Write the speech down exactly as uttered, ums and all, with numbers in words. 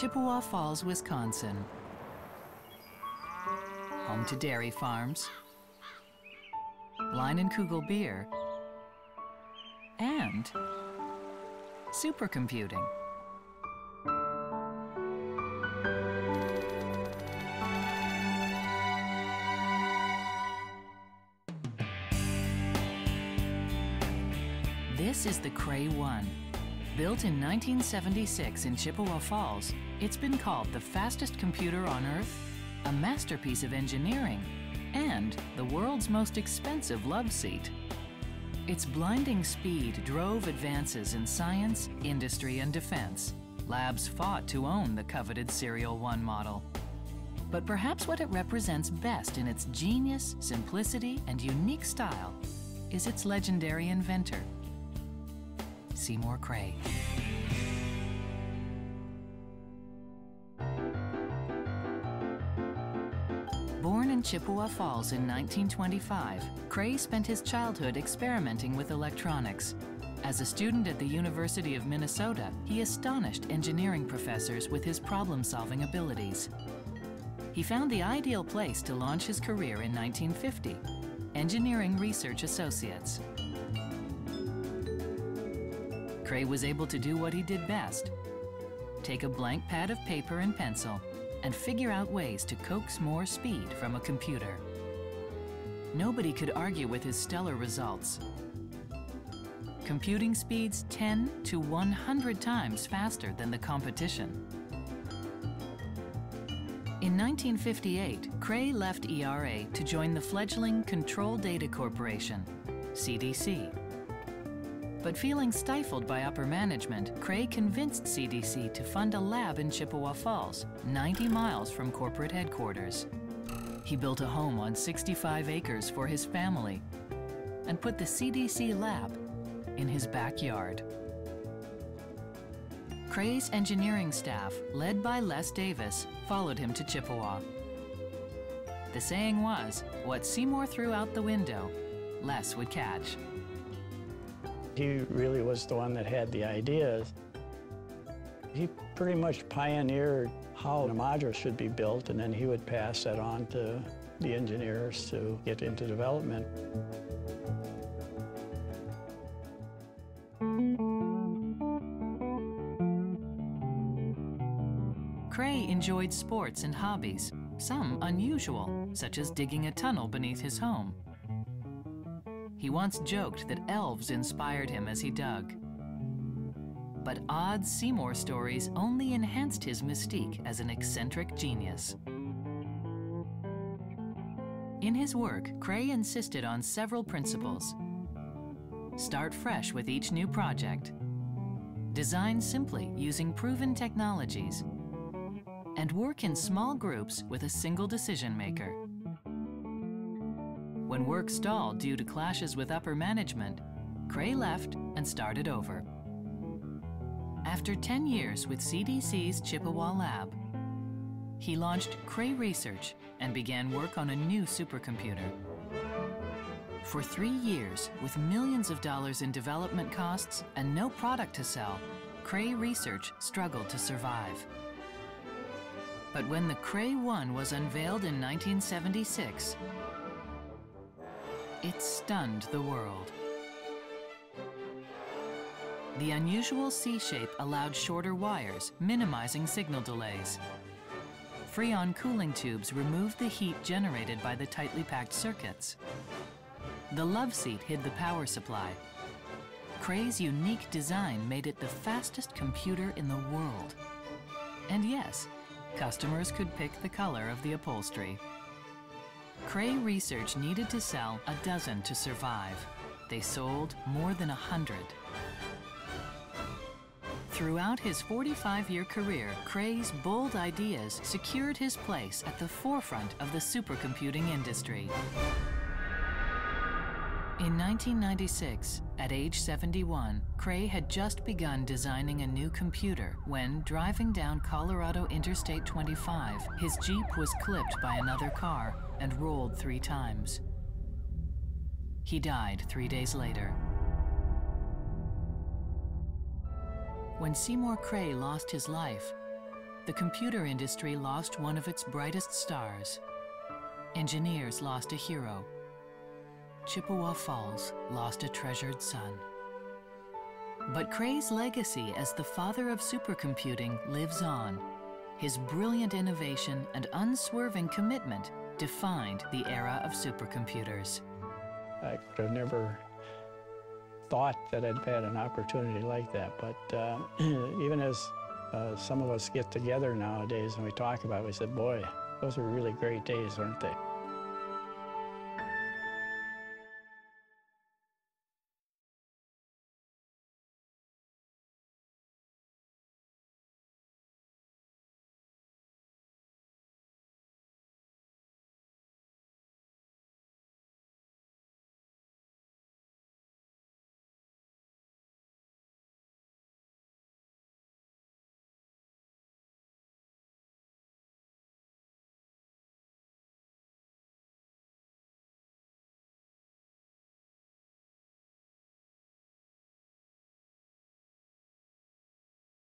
Chippewa Falls, Wisconsin. Home to dairy farms, Leinenkugel beer, and supercomputing. This is the Cray One. Built in nineteen seventy-six in Chippewa Falls, it's been called the fastest computer on Earth, a masterpiece of engineering, and the world's most expensive love seat. Its blinding speed drove advances in science, industry, and defense. Labs fought to own the coveted Serial One model. But perhaps what it represents best in its genius, simplicity, and unique style is its legendary inventor, Seymour Cray. Born in Chippewa Falls in nineteen twenty-five, Cray spent his childhood experimenting with electronics. As a student at the University of Minnesota, he astonished engineering professors with his problem-solving abilities. He found the ideal place to launch his career in nineteen fifty, Engineering Research Associates. Cray was able to do what he did best: take a blank pad of paper and pencil and figure out ways to coax more speed from a computer. Nobody could argue with his stellar results. Computing speeds ten to one hundred times faster than the competition. In nineteen fifty-eight, Cray left E R A to join the fledgling Control Data Corporation, C D C. But feeling stifled by upper management, Cray convinced C D C to fund a lab in Chippewa Falls, ninety miles from corporate headquarters. He built a home on sixty-five acres for his family and put the C D C lab in his backyard. Cray's engineering staff, led by Les Davis, followed him to Chippewa. The saying was, what Seymour threw out the window, Les would catch. He really was the one that had the ideas. He pretty much pioneered how a module should be built, and then he would pass that on to the engineers to get into development. Cray enjoyed sports and hobbies, some unusual, such as digging a tunnel beneath his home. He once joked that elves inspired him as he dug. But odd Seymour stories only enhanced his mystique as an eccentric genius. In his work, Cray insisted on several principles. Start fresh with each new project. Design simply using proven technologies. And work in small groups with a single decision maker. When work stalled due to clashes with upper management, Cray left and started over. After ten years with C D C's Chippewa lab, he launched Cray Research and began work on a new supercomputer. For three years, with millions of dollars in development costs and no product to sell, Cray Research struggled to survive. But when the Cray One was unveiled in nineteen seventy-six, it stunned the world. The unusual C-shape allowed shorter wires, minimizing signal delays. Freon cooling tubes removed the heat generated by the tightly packed circuits. The love seat hid the power supply. Cray's unique design made it the fastest computer in the world. And yes, customers could pick the color of the upholstery. Cray Research needed to sell a dozen to survive. They sold more than a hundred. Throughout his forty-five-year career, Cray's bold ideas secured his place at the forefront of the supercomputing industry. In nineteen ninety-six, at age seventy-one, Cray had just begun designing a new computer when, driving down Colorado Interstate twenty-five, his Jeep was clipped by another car and rolled three times. He died three days later. When Seymour Cray lost his life, the computer industry lost one of its brightest stars. Engineers lost a hero. Chippewa Falls lost a treasured son. But Cray's legacy as the father of supercomputing lives on. His brilliant innovation and unswerving commitment defined the era of supercomputers. I could have never thought that I'd had an opportunity like that, but uh, even as uh, some of us get together nowadays and we talk about it, we said, boy, those were really great days, weren't they?